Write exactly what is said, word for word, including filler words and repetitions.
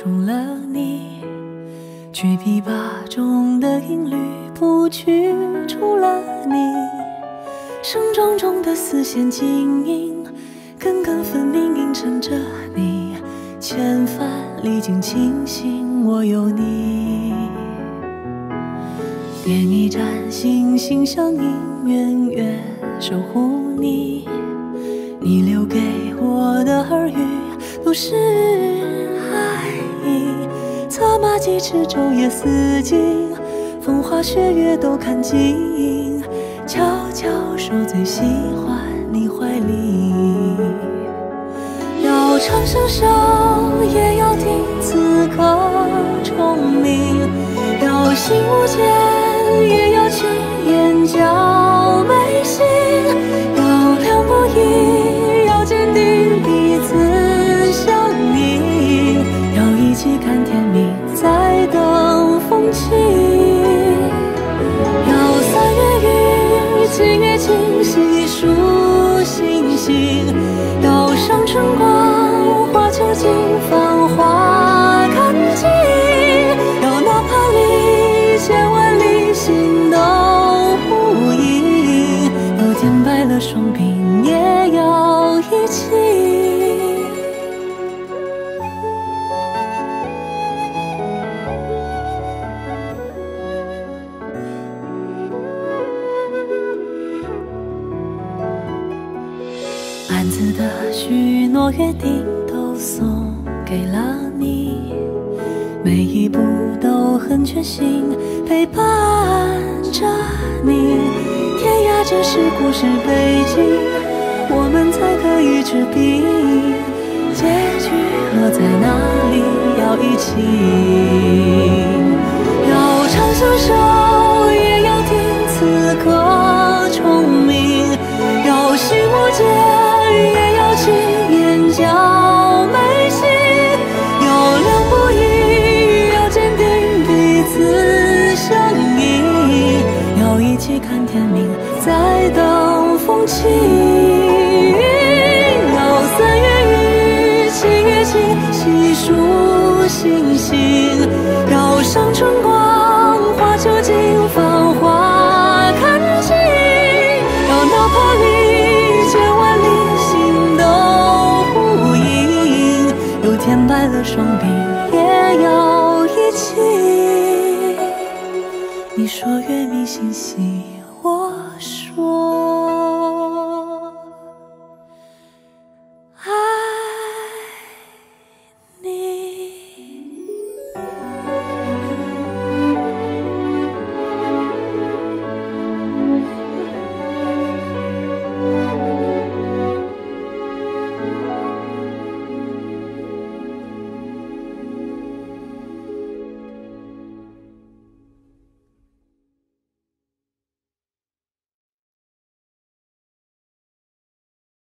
除了你，去琵琶中的音律谱曲除了你，声中中的丝弦晶莹，根根分明映衬着你，千帆历尽清醒，我有你。点一盏心心相印，圆月守护你，你留给我的耳语都是爱意，策马疾驰昼夜思尽，风花雪月都看尽，悄悄守最喜欢你怀里。要长相守，也要听此刻虫鸣，要心无间，也要去眼角眉心，要两不疑，要坚定彼此相依，要一起看天明，再等风起。要三月雨，七月晴，细数星星，要上春光，花秋尽，繁花看尽，要哪怕离千万里，心都呼应，要天白了双鬓，也要一起。暗自的许诺约定都送给了你，每一步都很全心陪伴着你。天涯只是故事背景，我们才可以持笔，结局落在哪里要一起。要长相守，也要听此刻虫鸣，要心无间，也要去眼角眉心，要两不疑，要坚定彼此相依，要一起看天明，再等风起。要三月雨，七月晴，细数星星，要上春光，花秋尽，繁花看尽，要哪怕离千万里，心都呼应，有天白了双鬓，也要一起。你说月明星稀